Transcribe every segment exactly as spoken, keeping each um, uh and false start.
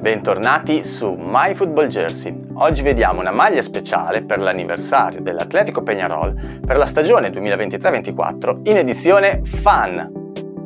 Bentornati su My Football Jersey. Oggi vediamo una maglia speciale per l'anniversario dell'Atletico Peñarol per la stagione duemilaventitré ventiquattro in edizione Fan.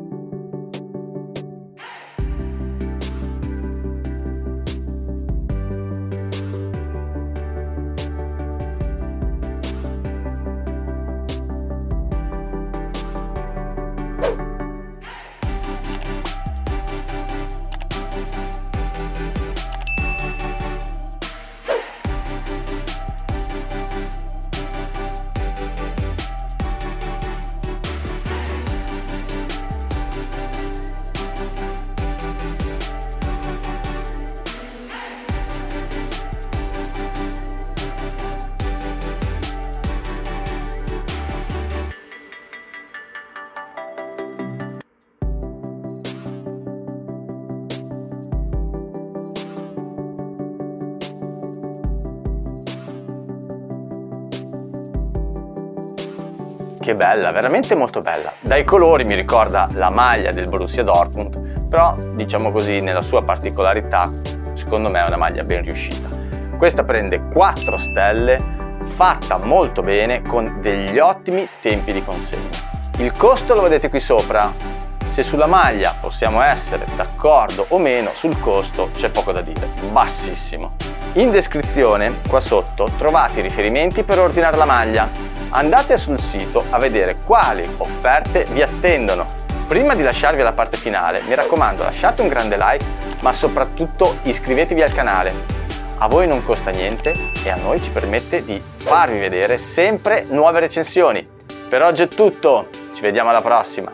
Che bella, veramente molto bella. Dai colori mi ricorda la maglia del Borussia Dortmund, però diciamo così nella sua particolarità secondo me è una maglia ben riuscita. Questa prende quattro stelle, fatta molto bene con degli ottimi tempi di consegna. Il costo lo vedete qui sopra. Se sulla maglia possiamo essere d'accordo o meno, sul costo c'è poco da dire, bassissimo. In descrizione qua sotto trovate i riferimenti per ordinare la maglia. Andate sul sito a vedere quali offerte vi attendono. Prima di lasciarvi alla parte finale, mi raccomando, lasciate un grande like, ma soprattutto iscrivetevi al canale. A voi non costa niente e a noi ci permette di farvi vedere sempre nuove recensioni. Per oggi è tutto, ci vediamo alla prossima.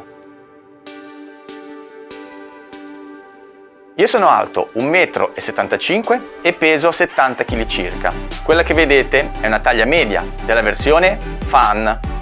Io sono alto un metro e settantacinque e peso settanta chili circa. Quella che vedete è una taglia media della versione Fan.